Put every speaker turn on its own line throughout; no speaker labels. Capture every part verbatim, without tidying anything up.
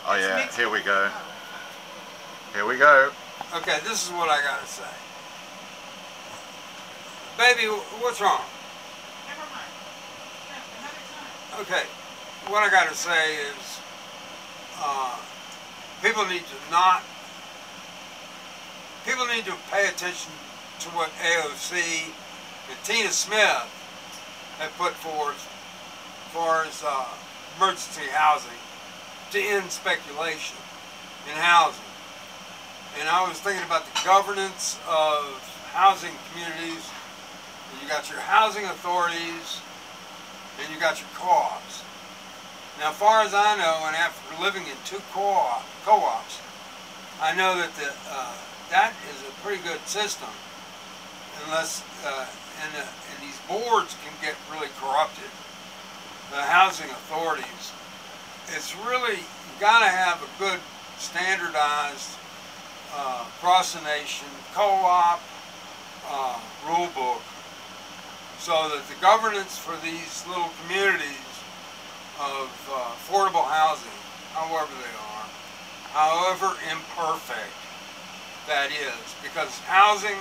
Oh yeah, here we go. Here we go.
Okay, this is what I gotta say. Baby, what's wrong?
Never mind. Another time.
Okay, what I gotta say is, uh, people need to not, people need to pay attention to what A O C and Tina Smith have put forth as far as uh, emergency housing to end speculation in housing. And I was thinking about the governance of housing communities. You got your housing authorities and you got your co-ops. Now, as far as I know, and after living in two co-op, co-ops, I know that the, uh, that is a pretty good system, unless uh, and, uh, and these boards can get really corrupted. The housing authorities, it's really, you got to have a good standardized uh, cross-the-nation co-op uh, rule book, so that the governance for these little communities of uh, affordable housing, however they are, however imperfect that is, because housing,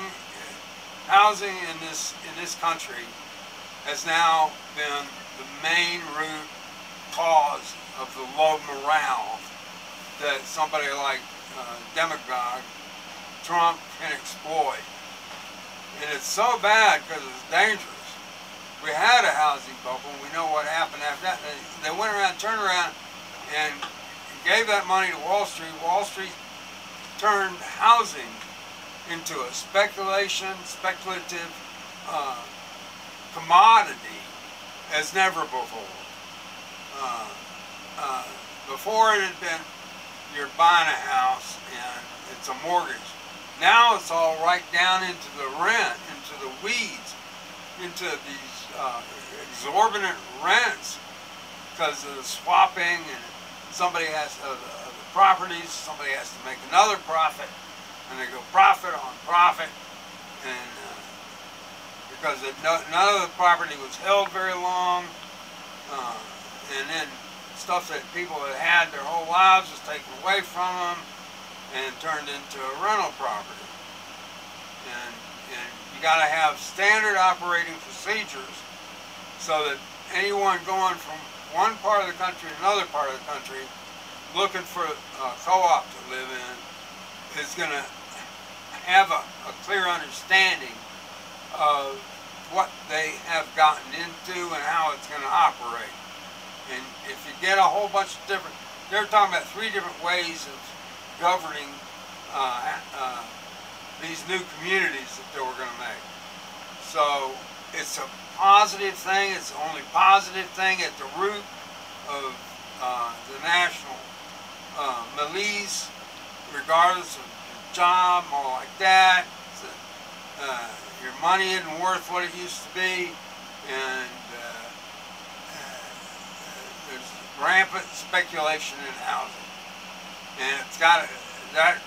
housing in this in this country has now been the main root cause of the low morale that somebody like uh, demagogue Trump can exploit. And it's so bad because it's dangerous. We had a housing bubble, and we know what happened after that. They, they went around, turned around, and gave that money to Wall Street. Wall Street turned housing into a speculation, speculative uh, commodity as never before. Uh, uh, before it had been, you're buying a house and it's a mortgage. Now it's all right down into the rent, into the weeds, into these uh, exorbitant rents because of the swapping, and somebody has uh, the, the properties, somebody has to make another profit, and they go profit on profit, and uh, because it, no, none of the property was held very long, uh, and then stuff that people had had their whole lives was taken away from them and turned into a rental property. And, and you got to have standard operating procedures so that anyone going from one part of the country to another part of the country looking for a co-op to live in is going to have a, a clear understanding of what they have gotten into and how it's going to operate. And if you get a whole bunch of different, they're talking about three different ways of governing uh, uh, these new communities that they were going to make. So it's a positive thing. It's the only positive thing at the root of uh, the national uh, malaise, regardless of your job or like that. So, uh, your money isn't worth what it used to be, and uh, uh, there's rampant speculation in housing, and it's got to, that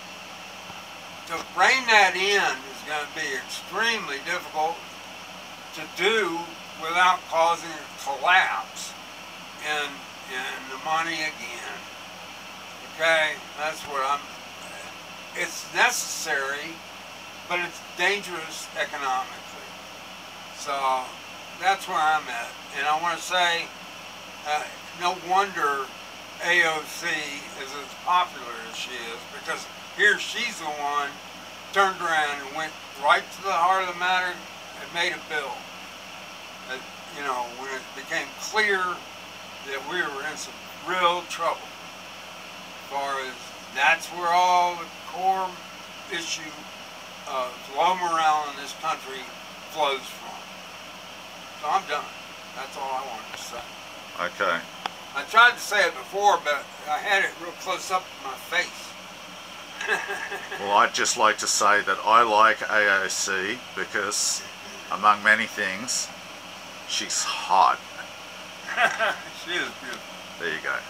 to rein that in is going to be extremely difficult to do without causing a collapse in, in the money again. Okay, that's what I'm, it's necessary, but it's dangerous economically. So that's where I'm at. And I want to say, uh, no wonder A O C is as popular as she is, because here she's the one turned around and went right to the heart of the matter and made a bill. That, you know, when it became clear that we were in some real trouble, as far as that's where all the core issue of low morale in this country flows from. So I'm done. That's all I wanted to say.
Okay.
I tried to say it before, but I had it real close up to my face.
Well, I'd just like to say that I like A O C because, among many things, she's hot.
She is beautiful.
There you go.